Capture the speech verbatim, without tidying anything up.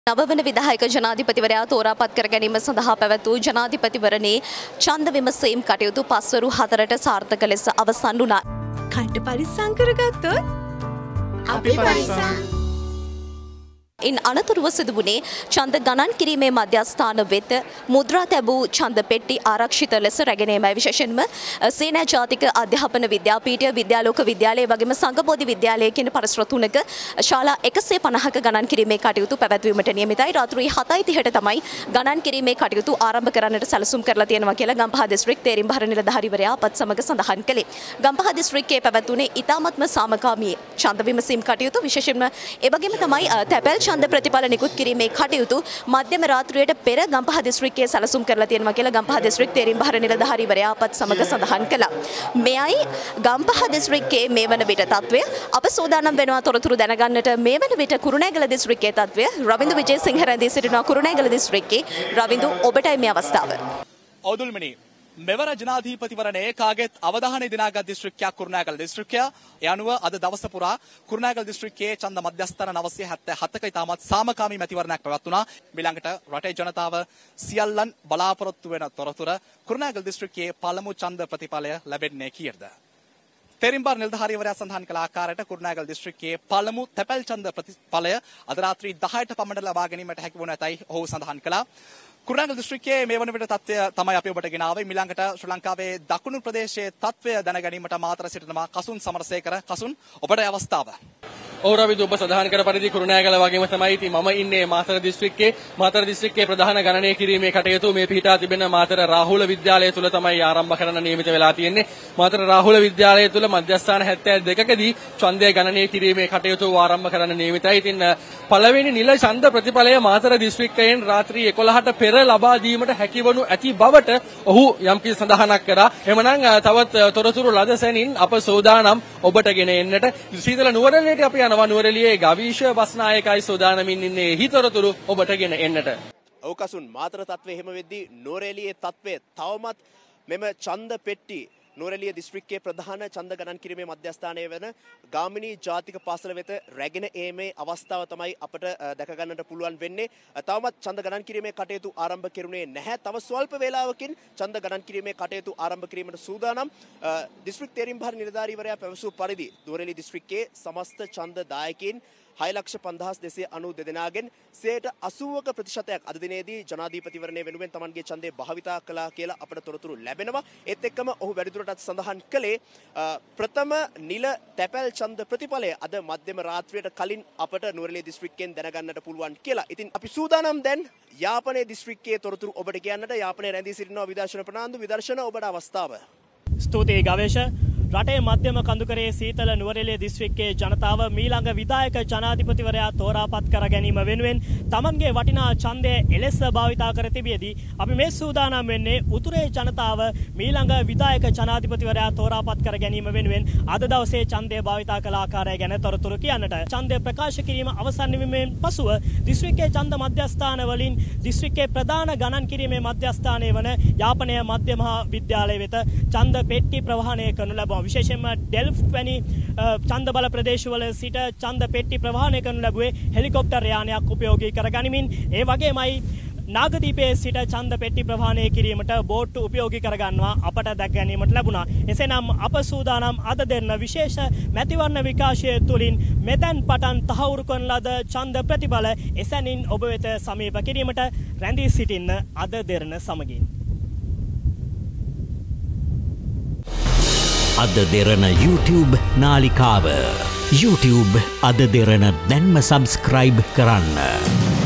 නවවන විධායක ජනාධිපතිවරයා තෝරාපත් කර ගැනීම සඳහා පැවැත් වූ ජනාධිපතිවරණේ ඡන්ද විමසීම් කටයුතු පස්වරු හතරට සාර්ථක ලෙස අවසන් වුණා. කන්ට පරිස්සම් කරගත්තොත් අපි පරිස්සම්. ඉන් අනතුරුව සිදු වුණේ ඡන්ද ගණන් කිරීමේ මධ්‍යස්ථාන වෙත මුද්‍රා තැබූ ඡන්ද පෙට්ටි ආරක්ෂිත ලෙස රැගෙන ඒමයි. විශේෂයෙන්ම සේනා ජාතික අධ්‍යාපන විද්‍යාපීඨය, විද්‍යාලෝක විද්‍යාලය වගේම සංඝබෝධි විද්‍යාලය කියන පරිසර තුනක ශාලා එකසිය පනහක ගණන් කිරීමේ කටයුතු පැවැත්වීමට නියමිතයි. රාත්‍රී හතයි තිහට තමයි ගණන් කිරීමේ කටයුතු ආරම්භ කරන්නට සැලසුම් කරලා තියෙනවා කියලා ගම්පහ දිස්ත්‍රික් තේරීම්බහර නිලධාරීවරයා අපත් සමග සඳහන් කළේ. ගම්පහ දිස්ත්‍රික්කයේ පැවැත්වුණේ ඉතාමත්ම සාමකාමී ඡන්ද විමසීම් කටයුතු. විශේෂයෙන්ම ඒ වගේම තමයි තැපැල් ඡන්ද ප්‍රතිඵල නිකුත් කිරීමේ කටයුතු මධ්‍යම රාත්‍රියට පෙර ගම්පහ දිස්ත්‍රික්කයේ සැලසුම් කරලා තියෙනවා කියලා ගම්පහ දිස්ත්‍රික් තේරීම්බහර නිලධාරීවරයා අපත් සමග සඳහන් කළා. මෙයයි ගම්පහ දිස්ත්‍රික්කයේ මේ වන විට තත්වය. අප සූදානම් වෙනවා තොරතුරු දැනගන්නට මේ වන විට කුරුණෑගල දිස්ත්‍රික්කයේ තත්වය. රවින්දු විජේසිංහ රැඳී සිටිනවා කුරුණෑගල දිස්ත්‍රික්කයේ. රවින්දු, ඔබටයි මේ අවස්ථාව. අවුදුල්මනි මෙවර ජනාධිපතිවරණයේ කාගෙත් අවධානය දිනාගත් දිස්ත්‍රික්කයක් කුරුණෑගල දිස්ත්‍රික්කය. ඒ අනුව අද දවස පුරා කුරුණෑගල දිස්ත්‍රික්කයේ ඡන්ද මධ්‍යස්ථාන නවසිය හැත්තෑ හතක ඉතාමත් සාමකාමී මැතිවරණයක් පැවැත්වුණා. ඊළඟට රටේ ජනතාව සියල්ලන් බලාපොරොත්තු වෙන තොරතුරු කුරුණෑගල දිස්ත්‍රික්කයේ පළමු ඡන්ද ප්‍රතිඵලය ලැබෙන්නේ කීයද? තේරීම්බහර නිලධාරීවරයා සඳහන් කළ ආකාරයට කුරුණෑගල දිස්ත්‍රික්කයේ පළමු තැපැල් ඡන්ද ප්‍රතිඵලය අද රාත්‍රී දහයට පමණ ලබා ගැනීමට හැකි වුණ ඇතයි ඔහු සඳහන් කළා. කුරුණෑගල දිස්ත්‍රික්කයේ මේ වන විට තත්ත්වය තමයි අපි ඔබට ගෙනාවේ. ඊළඟට ශ්‍රී ලංකාවේ දකුණු ප්‍රදේශයේ තත්ත්වය දැන ගැනීමට මාතර සිටිනවා කසුන් සමරසේකර. කසුන්, ඔබට අවස්ථාව. ඔව් රවිදු, ඔබ සඳහන් කර පරිදි කුරුණෑගල වගේම තමයි ඉතින් මම ඉන්නේ මාතර දිස්ත්‍රික්කයේ. මාතර දිස්ත්‍රික්කයේ ප්‍රධාන ගණනය කිරීමේ කටයුතු මේ පිහිටා තිබෙන මාතර රාහුල විද්‍යාලය තුල තමයි ආරම්භ කරන්න නියමිත වෙලා තියෙන්නේ. මාතර රාහුල විද්‍යාලය තුල මධ්‍යස්ථාන හැත්තෑ දෙකකදී ඡන්දය ගණනය කිරීමේ කටයුතු ආරම්භ කරන්න නියමිතයි. ඉතින් පළවෙනි නිල ඡන්ද ප්‍රතිඵලය මාතර දිස්ත්‍රික්කයෙන් රාත්‍රී එකොළහට පෙර ලබා දීමට හැකිවනු ඇති බවට ඔහු යම්කිසි සඳහනක් කරා. එමනම් තවත් තොරතුරු ලදසැනින් අප සෝදානම් ඔබට ගෙන එන්නට. සීතල නුවරඑළියට අපි යනවා. නුවරඑළියේ ගවීෂ බස් නායකයි සෝදානමින් ඉන්නේ. එහි තොරතුරු ඔබට ගෙන එන්නට. ඔව් කසුන්, මාතර තත්ත්වය එහෙම වෙද්දී නුවරඑළියේ තත්ත්වය තවමත් මෙම ඡන්ද පෙට්ටි නුවරඑළිය දිස්ත්‍රික්කයේ ප්‍රධාන ඡන්ද ගණන් කිරීමේ මධ්‍යස්ථානය වෙන ගාමිණී ජාතික පාසල වෙත රැගෙන ඒමේ අවස්ථාව තමයි අපට දැක ගන්නට පුළුවන් වෙන්නේ. තවමත් ඡන්ද ගණන් කිරීමේ කටයුතු ආරම්භ කෙරුණේ නැහැ. තව ස්වල්ප වේලාවකින් ඡන්ද ගණන් කිරීමේ කටයුතු ආරම්භ කිරීමට සූදානම්. දිස්ත්‍රික් තේරීම්බහර නිලධාරීවරයා පැවසූ පරිදි නුවරඑළිය දිස්ත්‍රික්කයේ සමස්ත ඡන්ද දායකයින් හය ලක්ෂ පන්දහස් දෙසිය අනූ දෙක දෙනාගෙන් සියයට අසූවක ප්‍රතිශතයක් අද දිනේදී ජනාධිපතිවරණය වෙනුවෙන් තමන්ගේ ඡන්දය භාවිතා කළා කියලා අපට තොරතුරු ලැබෙනවා. ඒත් එක්කම ඔහු වැඩිදුරටත් සඳහන් කළේ ප්‍රථම නිල තැපැල් ඡන්ද ප්‍රතිඵලය අද මධ්‍යම රාත්‍රියට කලින් අපට නුවරඑළිය දිස්ත්‍රික්කයෙන් දැනගන්නට පුළුවන් කියලා. ඉතින් අපි සූදානම් දැන් යාපනයේ දිස්ත්‍රික්කයේ තොරතුරු ඔබට කියන්නට. යාපනයේ රැඳී සිටිනවා විදර්ශන ප්‍රනාන්දු. විදර්ශන, ඔබට අවස්ථාව. ස්තුතියි ගවේෂ. රටේ මධ්‍යම කඳුකරේ සීතල නුවරඑළිය දිස්ත්‍රික්කයේ ජනතාව මීළඟ විධායක ජනාධිපතිවරයා තෝරාපත් කර ගැනීම වෙනුවෙන් තමන්ගේ වටිනා ඡන්දය එලෙස භාවිතා කර තිබියදී අපි මේ සූදානම් වෙන්නේ උතුරේ ජනතාව මීළඟ විධායක ජනාධිපතිවරයා තෝරාපත් කර ගැනීම වෙනුවෙන් අද දවසේ ඡන්දය භාවිතා කළ ආකාරය ගැන තොරතුරු කියන්නට. ඡන්දය ප්‍රකාශ කිරීම අවසන් වීමෙන් පසුව දිස්ත්‍රික්කයේ ඡන්ද මධ්‍යස්ථාන වලින් දිස්ත්‍රික්කයේ ප්‍රධාන ගණන් කිරීමේ මධ්‍යස්ථානයේ වන යාපනය මධ්‍ය මහා විද්‍යාලය වෙත ඡන්ද පෙට්ටි ප්‍රවාහනය කරනු ලැබුවා. විශේෂයෙන්ම ඩෙල්ෆ්ට් වැනි ඡන්ද බල ප්‍රදේශවල සිට ඡන්ද පෙට්ටි ප්‍රවාහනය කරනු ලැබුවේ හෙලිකොප්ටර් යානයක් උපයෝගී කරගනිමින්. ඒ වගේමයි නාගදීපයේ සිට ඡන්ද පෙට්ටි ප්‍රවාහනය කිරීමට බෝට්ටු උපයෝගී කරගන්නවා අපට දැක ගැනීමට ලැබුණා. එසේනම් අප සූදානම් අද දෙන්න විශේෂ මැතිවරණ විකාශය තුළින් මෙතෙන් පටන් තහවුරු කරන ලද ඡන්ද ප්‍රතිඵල එසැනින් ඔබ වෙත සමීප කිරීමට රැඳී සිටින්න අද දෙරණ සමගින්. අද දෙරණ YouTube නාලිකාව YouTube අද දෙරණ දැන්ම සබස්ක්‍රයිබ් කරන්න.